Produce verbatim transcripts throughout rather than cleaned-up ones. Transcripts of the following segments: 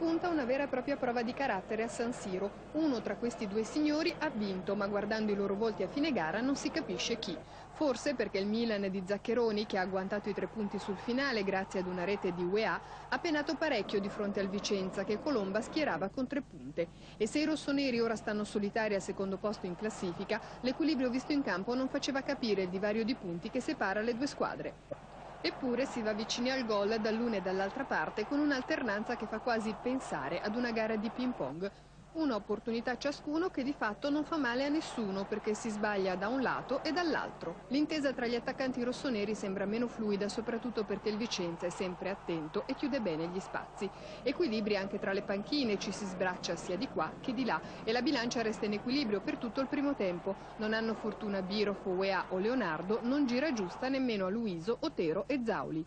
spunta una vera e propria prova di carattere a San Siro. Uno tra questi due signori ha vinto, ma guardando i loro volti a fine gara non si capisce chi. Forse perché il Milan di Zaccheroni, che ha agguantato i tre punti sul finale grazie ad una rete di U E A, ha penato parecchio di fronte al Vicenza, che Colomba schierava con tre punte. E se i rossoneri ora stanno solitari al secondo posto in classifica, l'equilibrio visto in campo non faceva capire il divario di punti che separa le due squadre. Eppure si va vicini al gol dall'una e dall'altra parte con un'alternanza che fa quasi pensare ad una gara di ping pong. Una opportunità ciascuno che di fatto non fa male a nessuno perché si sbaglia da un lato e dall'altro. L'intesa tra gli attaccanti rossoneri sembra meno fluida soprattutto perché il Vicenza è sempre attento e chiude bene gli spazi. Equilibri anche tra le panchine, ci si sbraccia sia di qua che di là e la bilancia resta in equilibrio per tutto il primo tempo. Non hanno fortuna Birof, U E A o Leonardo, non gira giusta nemmeno a Luiso, Otero e Zauli.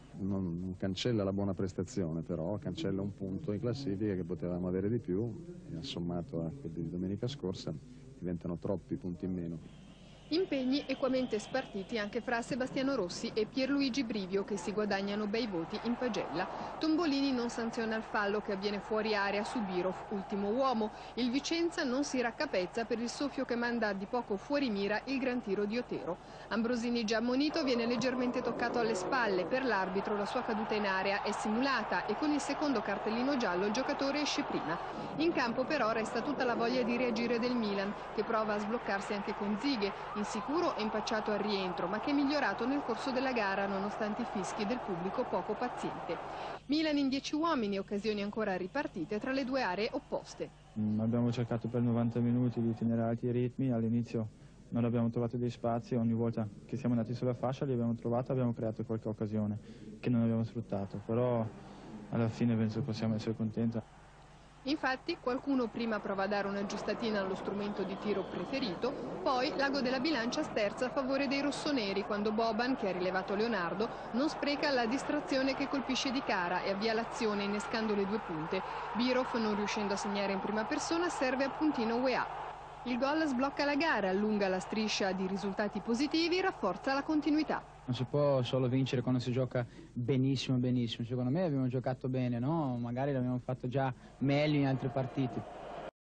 Non cancella la buona prestazione, però cancella un punto in classifica che potevamo avere di più e assommato a quelli di domenica scorsa diventano troppi punti in meno. Impegni equamente spartiti anche fra Sebastiano Rossi e Pierluigi Brivio che si guadagnano bei voti in pagella. Tombolini non sanziona il fallo che avviene fuori area su Birov, ultimo uomo. Il Vicenza non si raccapezza per il soffio che manda di poco fuori mira il gran tiro di Otero. Ambrosini, già ammonito, viene leggermente toccato alle spalle. Per l'arbitro la sua caduta in area è simulata e con il secondo cartellino giallo il giocatore esce prima. In campo però resta tutta la voglia di reagire del Milan, che prova a sbloccarsi anche con Zighe, insicuro e impacciato al rientro, ma che è migliorato nel corso della gara nonostante i fischi del pubblico poco paziente. Milan in dieci uomini, occasioni ancora ripartite tra le due aree opposte. Mm, abbiamo cercato per novanta minuti di tenere alti i ritmi, all'inizio non abbiamo trovato dei spazi, ogni volta che siamo andati sulla fascia li abbiamo trovati, abbiamo creato qualche occasione che non abbiamo sfruttato, però alla fine penso possiamo essere contenti. Infatti qualcuno prima prova a dare un'aggiustatina allo strumento di tiro preferito, poi l'ago della bilancia sterza a favore dei rossoneri quando Boban, che ha rilevato Leonardo, non spreca la distrazione che colpisce di cara e avvia l'azione innescando le due punte. Birov, non riuscendo a segnare in prima persona, serve a puntino U E A. Il gol sblocca la gara, allunga la striscia di risultati positivi, rafforza la continuità. Non si può solo vincere quando si gioca benissimo benissimo, secondo me abbiamo giocato bene, no? Magari l'abbiamo fatto già meglio in altre partite.